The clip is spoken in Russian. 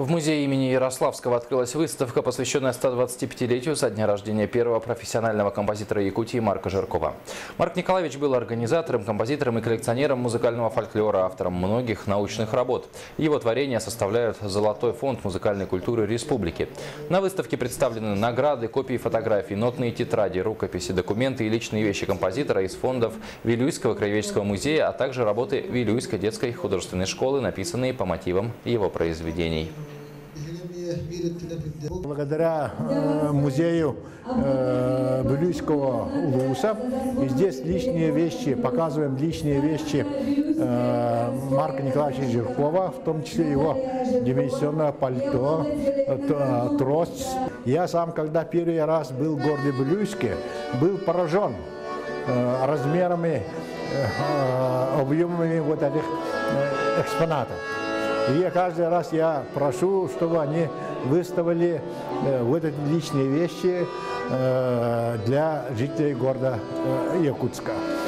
В музее имени Ярославского открылась выставка, посвященная 125-летию со дня рождения первого профессионального композитора Якутии Марка Жиркова. Марк Николаевич был организатором, композитором и коллекционером музыкального фольклора, автором многих научных работ. Его творения составляют золотой фонд музыкальной культуры республики. На выставке представлены награды, копии фотографий, нотные тетради, рукописи, документы и личные вещи композитора из фондов Вилюйского краеведческого музея, а также работы Вилюйской детской художественной школы, написанные по мотивам его произведений. Благодаря музею Вилюйского улуса здесь личные вещи, показываем личные вещи Марка Николаевича Жиркова, в том числе его дименсионное пальто, трость. Я сам, когда первый раз был в городе Вилюйске, был поражен размерами, объемами вот этих экспонатов. И каждый раз я прошу, чтобы они выставили вот эти личные вещи для жителей города Якутска.